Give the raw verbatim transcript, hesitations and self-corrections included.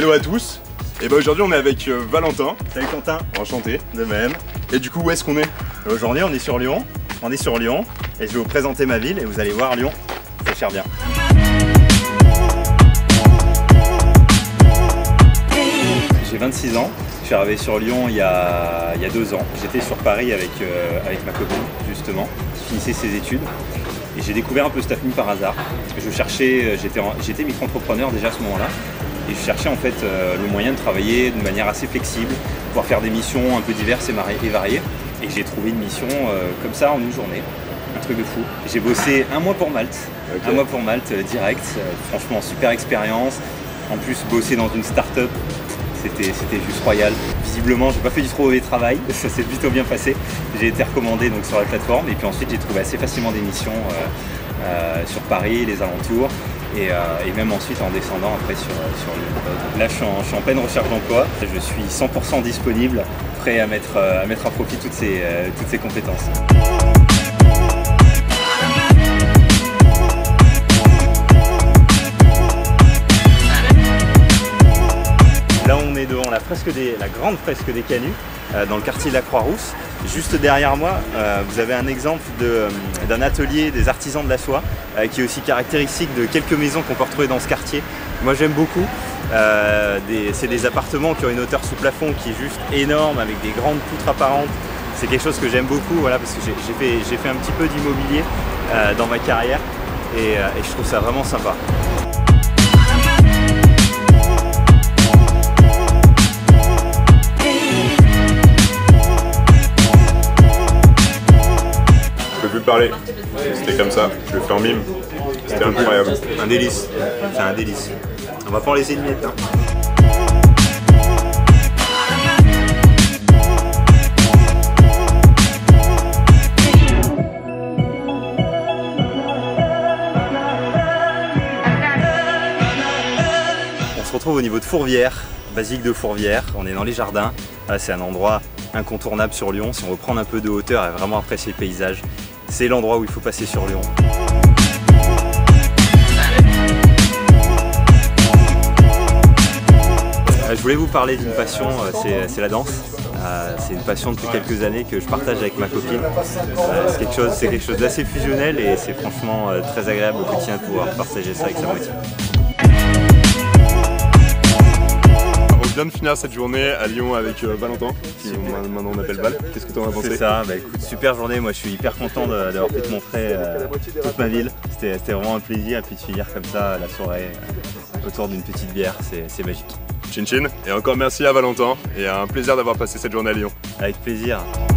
Hello à tous. Et bah aujourd'hui on est avec euh, Valentin. Salut Quentin. Enchanté. De même. Et du coup où est-ce qu'on est? Aujourd'hui on est sur Lyon. On est sur Lyon et je vais vous présenter ma ville et vous allez voir Lyon, ça cher bien. J'ai vingt-six ans. Je suis arrivé sur Lyon il y a, il y a deux ans. J'étais sur Paris avec, euh, avec ma copine justement, qui finissait ses études. Et j'ai découvert un peu Staffing par hasard. Je cherchais, j'étais micro-entrepreneur déjà à ce moment-là. Et je cherchais en fait euh, le moyen de travailler de manière assez flexible, pouvoir faire des missions un peu diverses et variées. Et j'ai trouvé une mission euh, comme ça en une journée, un truc de fou. J'ai bossé un mois pour Malte, okay. un mois pour Malte euh, direct, euh, franchement super expérience. En plus bosser dans une start-up, c'était juste royal. Visiblement j'ai pas fait du trop mauvais travail, ça s'est plutôt bien passé. J'ai été recommandé donc, sur la plateforme et puis ensuite j'ai trouvé assez facilement des missions euh, euh, sur Paris, les alentours. Et, euh, et même ensuite en descendant après sur, sur le... Là je suis, en, je suis en pleine recherche d'emploi, je suis cent pour cent disponible, prêt à mettre, à mettre à profit toutes ces, euh, toutes ces compétences. Là on est devant la, fresque des, la grande fresque des Canuts, euh, dans le quartier de la Croix-Rousse. Juste derrière moi, euh, vous avez un exemple d'un de, atelier des artisans de la soie, euh, qui est aussi caractéristique de quelques maisons qu'on peut retrouver dans ce quartier. Moi j'aime beaucoup. Euh, C'est des appartements qui ont une hauteur sous plafond qui est juste énorme, avec des grandes poutres apparentes. C'est quelque chose que j'aime beaucoup, voilà, parce que j'ai fait, j'ai fait un petit peu d'immobilier euh, dans ma carrière et, euh, et je trouve ça vraiment sympa. Parler. C'était comme ça, je le fais en mime. C'était incroyable. Un délice. C'est un délice. On va pas en laisser une miette. Hein. On se retrouve au niveau de Fourvière, basilique de Fourvière. On est dans les jardins. C'est un endroit incontournable sur Lyon. Si on veut prendre un peu de hauteur et vraiment apprécier le paysage, c'est l'endroit où il faut passer sur Lyon. Je voulais vous parler d'une passion, c'est la danse. C'est une passion depuis quelques années que je partage avec ma copine. C'est quelque chose, c'est quelque chose d'assez fusionnel et c'est franchement très agréable au quotidien de pouvoir partager ça avec sa moitié. On vient de finir cette journée à Lyon avec euh, Valentin, qui on, maintenant on appelle Val. Qu'est-ce que tu en as pensé? C'est ça, bah écoute, super journée, moi je suis hyper content d'avoir pu te montrer euh, toute ma ville. C'était vraiment un plaisir et puis de finir comme ça la soirée euh, autour d'une petite bière, c'est magique. Chin chin, et encore merci à Valentin et un plaisir d'avoir passé cette journée à Lyon. Avec plaisir.